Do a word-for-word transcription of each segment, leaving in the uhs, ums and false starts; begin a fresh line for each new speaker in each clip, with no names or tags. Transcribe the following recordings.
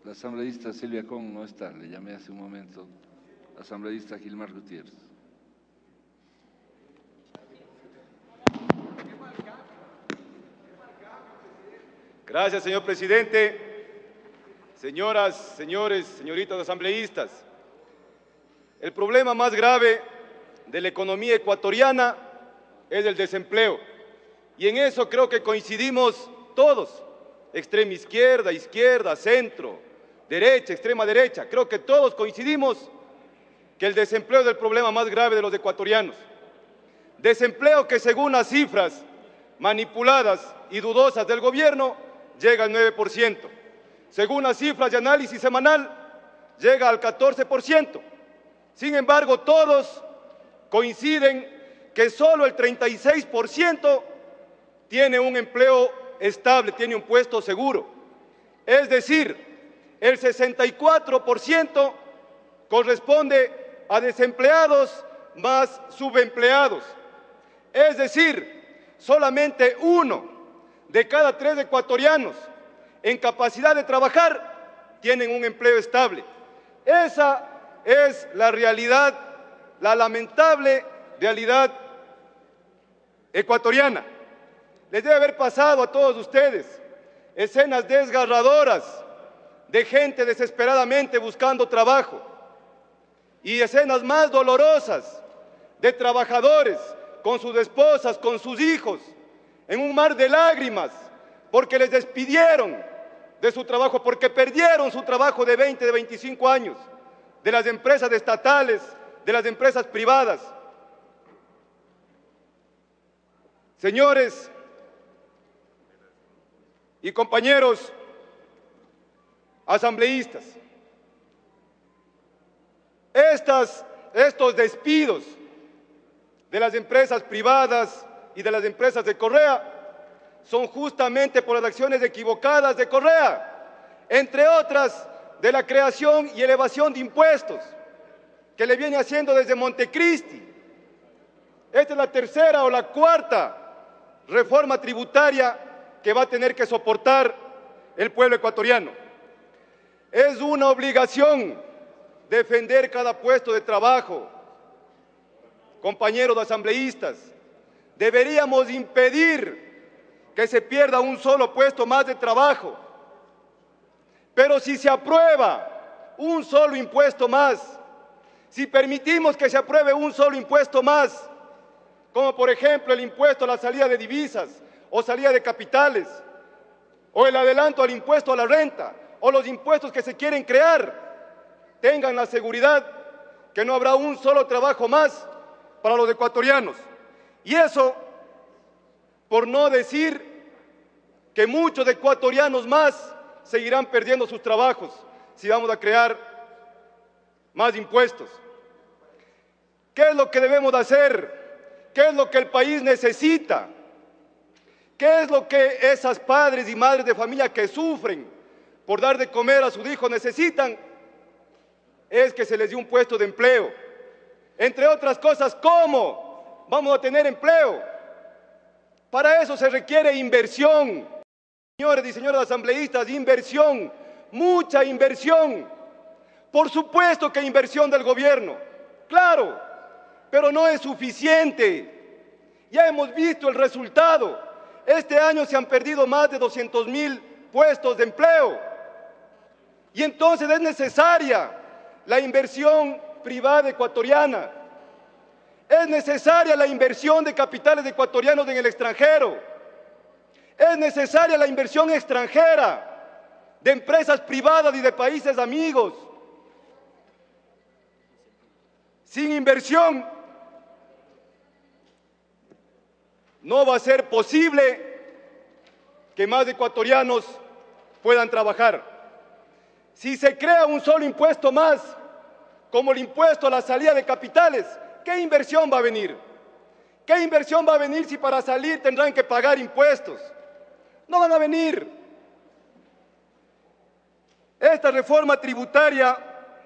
La asambleísta Silvia Con no está, le llamé hace un momento. Asambleísta Gilmar Gutiérrez.
Gracias, señor presidente. Señoras, señores, señoritas asambleístas, el problema más grave de la economía ecuatoriana es el desempleo. Y en eso creo que coincidimos todos, extrema izquierda, izquierda, centro, derecha, extrema derecha. Creo que todos coincidimos que el desempleo es el problema más grave de los ecuatorianos. Desempleo que según las cifras manipuladas y dudosas del gobierno llega al nueve por ciento. Según las cifras de análisis semanal, llega al catorce por ciento. Sin embargo, todos coinciden que solo el treinta y seis por ciento tiene un empleo estable, tiene un puesto seguro. Es decir, el sesenta y cuatro por ciento corresponde a desempleados más subempleados. Es decir, solamente uno de cada tres ecuatorianos en capacidad de trabajar tienen un empleo estable. Esa es la realidad, la lamentable realidad ecuatoriana. Les debe haber pasado a todos ustedes escenas desgarradoras de gente desesperadamente buscando trabajo y escenas más dolorosas de trabajadores con sus esposas, con sus hijos, en un mar de lágrimas porque les despidieron de su trabajo, porque perdieron su trabajo de veinte, de veinticinco años, de las empresas estatales, de las empresas privadas. Señores y compañeros asambleístas, estas, estos despidos de las empresas privadas y de las empresas de Correa son justamente por las acciones equivocadas de Correa, entre otras de la creación y elevación de impuestos que le viene haciendo desde Montecristi. Esta es la tercera o la cuarta reforma tributaria que va a tener que soportar el pueblo ecuatoriano. Es una obligación defender cada puesto de trabajo. Compañeros asambleístas, deberíamos impedir que se pierda un solo puesto más de trabajo. Pero si se aprueba un solo impuesto más, si permitimos que se apruebe un solo impuesto más, como por ejemplo el impuesto a la salida de divisas o salida de capitales, o el adelanto al impuesto a la renta, o los impuestos que se quieren crear, tengan la seguridad que no habrá un solo trabajo más para los ecuatorianos. Y eso, por no decir que muchos ecuatorianos más seguirán perdiendo sus trabajos si vamos a crear más impuestos. ¿Qué es lo que debemos hacer? ¿Qué es lo que el país necesita? ¿Qué es lo que esas padres y madres de familia que sufren por dar de comer a sus hijos necesitan? Es que se les dé un puesto de empleo. Entre otras cosas, ¿cómo vamos a tener empleo? Para eso se requiere inversión. Señores y señoras asambleístas, inversión, mucha inversión. Por supuesto que inversión del gobierno, claro, pero no es suficiente. Ya hemos visto el resultado. Este año se han perdido más de doscientos mil puestos de empleo. Y entonces es necesaria la inversión privada ecuatoriana. Es necesaria la inversión de capitales ecuatorianos en el extranjero. Es necesaria la inversión extranjera de empresas privadas y de países amigos. Sin inversión no va a ser posible que más ecuatorianos puedan trabajar. Si se crea un solo impuesto más, como el impuesto a la salida de capitales, ¿qué inversión va a venir? ¿Qué inversión va a venir si para salir tendrán que pagar impuestos? No van a venir. Esta reforma tributaria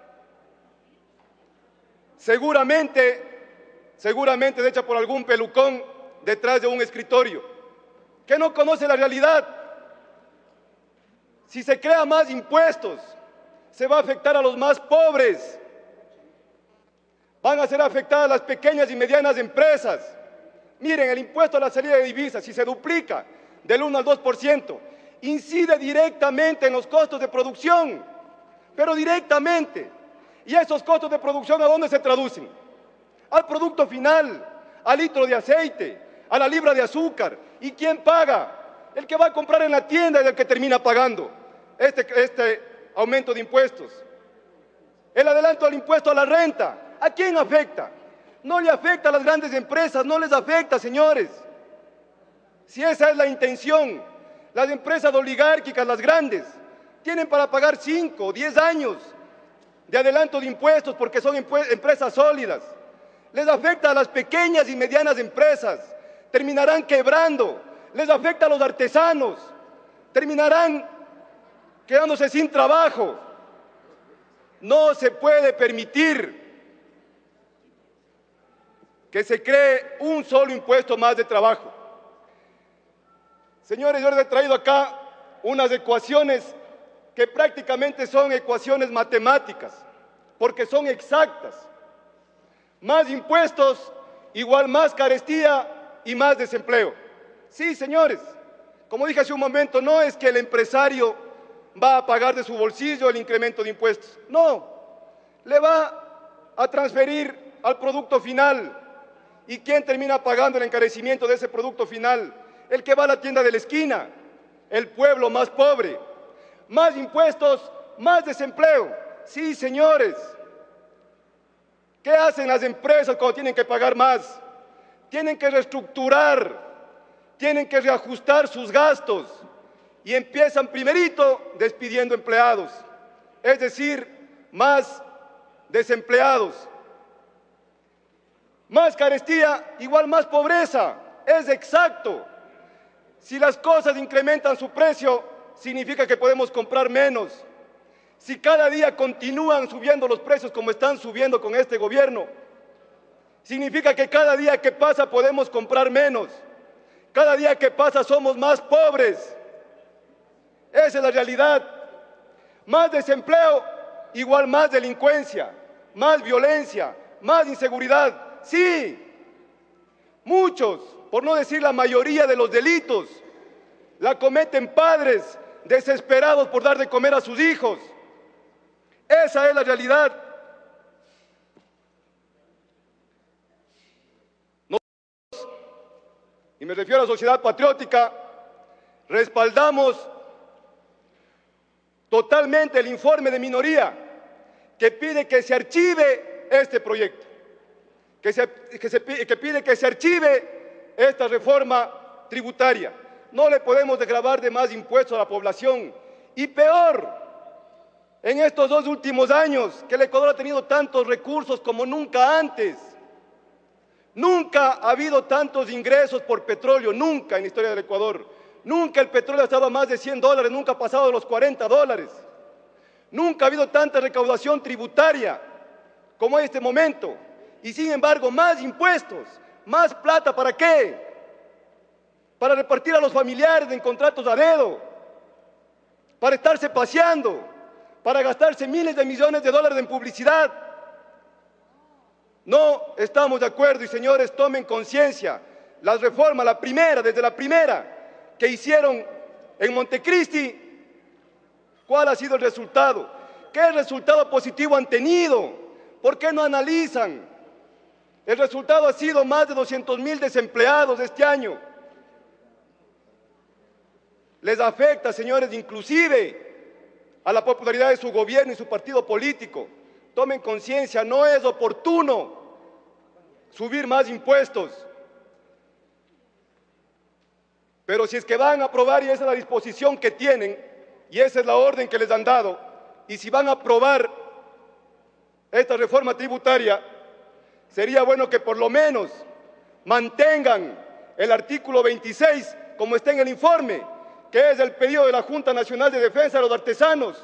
seguramente, seguramente es hecha por algún pelucón detrás de un escritorio que no conoce la realidad. Si se crean más impuestos, se va a afectar a los más pobres. Van a ser afectadas las pequeñas y medianas empresas. Miren, el impuesto a la salida de divisas, si se duplica del uno al dos por ciento, incide directamente en los costos de producción, pero directamente. ¿Y esos costos de producción a dónde se traducen? Al producto final, al litro de aceite, a la libra de azúcar. ¿Y quién paga? El que va a comprar en la tienda es el que termina pagando este, este aumento de impuestos. El adelanto al impuesto a la renta, ¿a quién afecta? No le afecta a las grandes empresas, no les afecta, señores. Si esa es la intención, las empresas oligárquicas, las grandes, tienen para pagar cinco o diez años de adelanto de impuestos porque son empresas sólidas. Les afecta a las pequeñas y medianas empresas, terminarán quebrando. Les afecta a los artesanos, terminarán quedándose sin trabajo. No se puede permitir que se cree un solo impuesto más de trabajo. Señores, yo les he traído acá unas ecuaciones que prácticamente son ecuaciones matemáticas, porque son exactas. Más impuestos, igual más carestía y más desempleo. Sí, señores, como dije hace un momento, no es que el empresario va a pagar de su bolsillo el incremento de impuestos. No, le va a transferir al producto final. ¿Y quién termina pagando el encarecimiento de ese producto final? El que va a la tienda de la esquina, el pueblo más pobre. Más impuestos, más desempleo. Sí, señores. ¿Qué hacen las empresas cuando tienen que pagar más? Tienen que reestructurar, tienen que reajustar sus gastos y empiezan primerito despidiendo empleados, es decir, más desempleados. Más carestía, igual más pobreza, es exacto. Si las cosas incrementan su precio, significa que podemos comprar menos. Si cada día continúan subiendo los precios como están subiendo con este gobierno, significa que cada día que pasa podemos comprar menos. Cada día que pasa somos más pobres. Esa es la realidad. Más desempleo, igual más delincuencia, más violencia, más inseguridad. Sí, muchos, por no decir la mayoría de los delitos, la cometen padres desesperados por dar de comer a sus hijos. Esa es la realidad. Nosotros, y me refiero a la sociedad patriótica, respaldamos totalmente el informe de minoría que pide que se archive este proyecto, que, se, que, se, que pide que se archive esta reforma tributaria. No le podemos desgravar de más impuestos a la población. Y peor, en estos dos últimos años, que el Ecuador ha tenido tantos recursos como nunca antes. Nunca ha habido tantos ingresos por petróleo, nunca en la historia del Ecuador. Nunca el petróleo ha estado a más de cien dólares, nunca ha pasado de los cuarenta dólares. Nunca ha habido tanta recaudación tributaria como en este momento. Y sin embargo, más impuestos, más plata, ¿para qué? Para repartir a los familiares en contratos a dedo, para estarse paseando, para gastarse miles de millones de dólares en publicidad. No estamos de acuerdo y señores, tomen conciencia. Las reformas, la primera, desde la primera que hicieron en Montecristi, ¿cuál ha sido el resultado? ¿Qué resultado positivo han tenido? ¿Por qué no analizan? El resultado ha sido más de doscientos mil desempleados este año. Les afecta, señores, inclusive a la popularidad de su gobierno y su partido político. Tomen conciencia, no es oportuno subir más impuestos. Pero si es que van a aprobar, y esa es la disposición que tienen, y esa es la orden que les han dado, y si van a aprobar esta reforma tributaria, sería bueno que por lo menos mantengan el artículo veintiséis como está en el informe, que es el pedido de la Junta Nacional de Defensa de los Artesanos.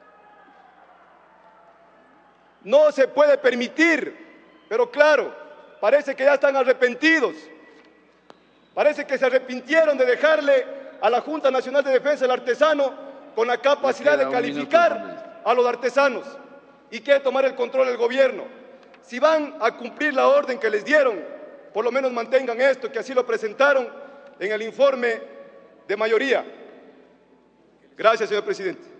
No se puede permitir, pero claro, parece que ya están arrepentidos. Parece que se arrepintieron de dejarle a la Junta Nacional de Defensa del Artesano con la capacidad de calificar a los artesanos y quiere tomar el control del gobierno. Si van a cumplir la orden que les dieron, por lo menos mantengan esto, que así lo presentaron en el informe de mayoría. Gracias, señor presidente.